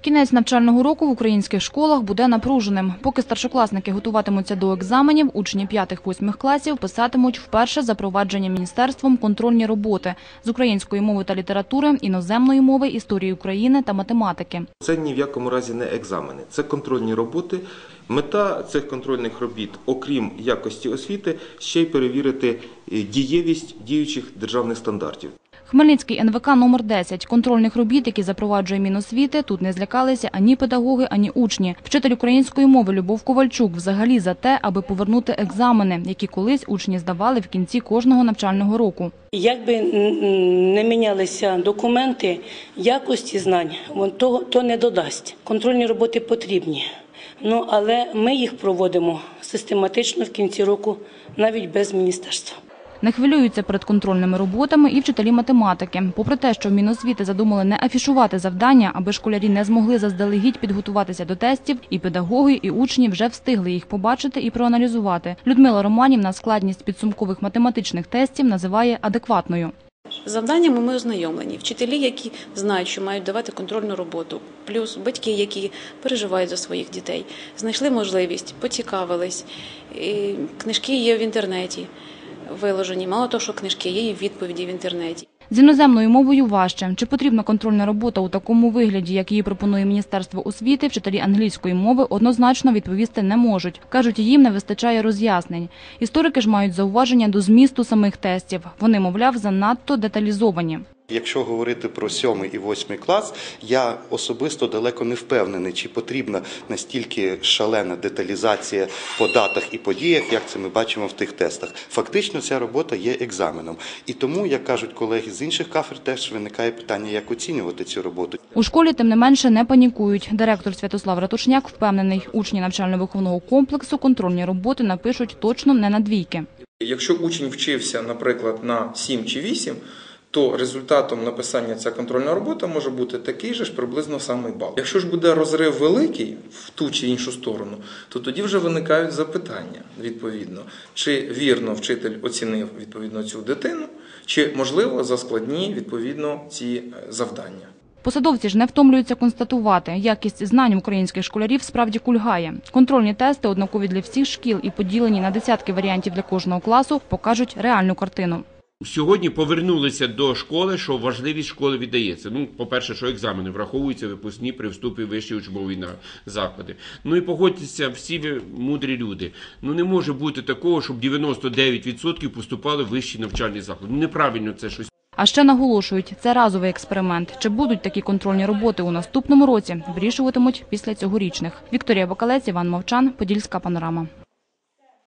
Кінець навчального року в українських школах буде напруженим. Поки старшокласники готуватимуться до екзаменів, учні 5-8 класів писатимуть вперше запроваджені міністерством контрольні роботи з української мови та літератури, іноземної мови, історії України та математики. Це ні в якому разі не екзамени, це контрольні роботи. Мета цих контрольних робіт, окрім якості освіти, ще й перевірити дієвість діючих державних стандартів. Хмельницький НВК номер 10. Контрольних робіт, які запроваджує Міносвіти, тут не злякалися ані педагоги, ані учні. Вчитель української мови Любов Ковальчук взагалі за те, аби повернути екзамени, які колись учні здавали в кінці кожного навчального року. Як би не мінялися документи, якості знань то не додасть. Контрольні роботи потрібні, але ми їх проводимо систематично в кінці року, навіть без міністерства. Не хвилюються перед контрольними роботами і вчителі математики. Попри те, що в Міносвіти задумали не афішувати завдання, аби школярі не змогли заздалегідь підготуватися до тестів, і педагоги, і учні вже встигли їх побачити і проаналізувати. Людмила Романівна складність підсумкових математичних тестів називає адекватною. З завданнями ми ознайомлені. Вчителі, які знають, що мають давати контрольну роботу, плюс батьки, які переживають за своїх дітей, знайшли можливість, поцікавились. Книжки є в інтернеті виложені. Мало того, що книжки є і відповіді в інтернеті. З іноземною мовою важче. Чи потрібна контрольна робота у такому вигляді, як її пропонує Міністерство освіти, вчителі англійської мови однозначно відповісти не можуть. Кажуть, їм не вистачає роз'яснень. Історики ж мають зауваження до змісту самих тестів. Вони, мовляв, занадто деталізовані. Якщо говорити про 7 і 8 клас, я особисто далеко не впевнений, чи потрібна настільки шалена деталізація по датах і подіях, як це ми бачимо в тих тестах. Фактично ця робота є екзаменом. І тому, як кажуть колеги з інших кафедр, теж виникає питання, як оцінювати цю роботу. У школі, тим не менше, не панікують. Директор Святослав Ратушняк впевнений, учні навчально-виховного комплексу контрольні роботи напишуть точно не на двійки. Якщо учень вчився, наприклад, на 7 чи 8, то результатом написання ця контрольна робота може бути такий же ж приблизно самий бал. Якщо ж буде розрив великий в ту чи іншу сторону, то тоді вже виникають запитання, відповідно, чи вірно вчитель оцінив, відповідно, цю дитину, чи, можливо, заскладні, відповідно, ці завдання. Посадовці ж не втомлюються констатувати, якість знань українських школярів справді кульгає. Контрольні тести, однакові для всіх шкіл і поділені на десятки варіантів для кожного класу, покажуть реальну картину. Сьогодні повернулися до школи, що важливість школи віддається. По-перше, що екзамени враховуються випускні при вступі в вищі учбові заклади. І погодьтеся, всі ви мудрі люди. Не може бути такого, щоб 99% поступали в вищі навчальні заклади. Неправильно це щось. А ще наголошують, це разовий експеримент. Чи будуть такі контрольні роботи у наступному році, вирішуватимуть після цьогорічних. Вікторія Бакалець, Іван Мовчан, Подільська панорама.